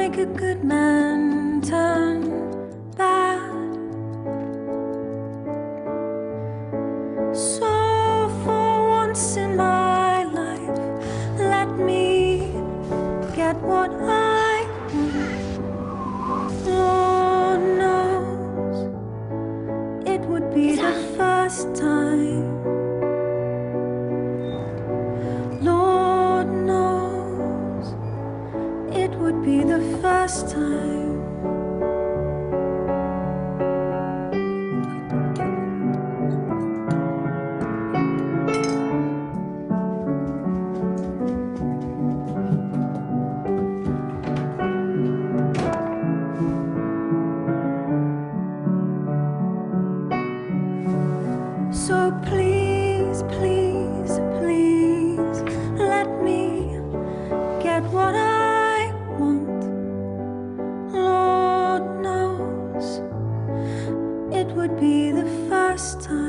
make a good man turn bad. So for once in my life, let me get what I want. Lord knows it would be the first time. Lord knows it would be the first time. So please, please, please, let me get what I want. Lord knows it would be the first time.